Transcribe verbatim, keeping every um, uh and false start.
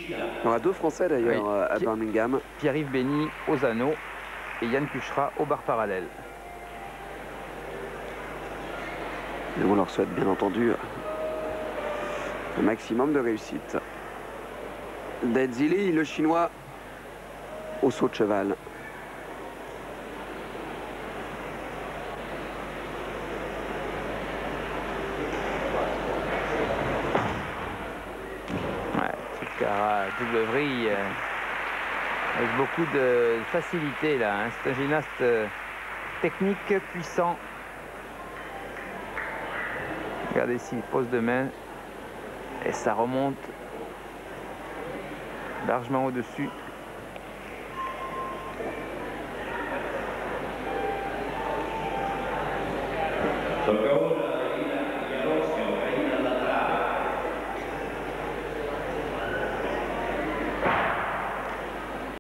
Il y aura deux Français d'ailleurs Oui. à Birmingham. Pierre-Yves Bény aux anneaux et Yann Cuchera aux barres parallèles. Et on leur souhaite bien entendu un maximum de réussite. Denzili, le chinois, au saut de cheval. Car double vrille euh, avec beaucoup de facilité là. Hein. C'est un gymnaste euh, technique, puissant. Regardez ici, pose de main. Et ça remonte largement au-dessus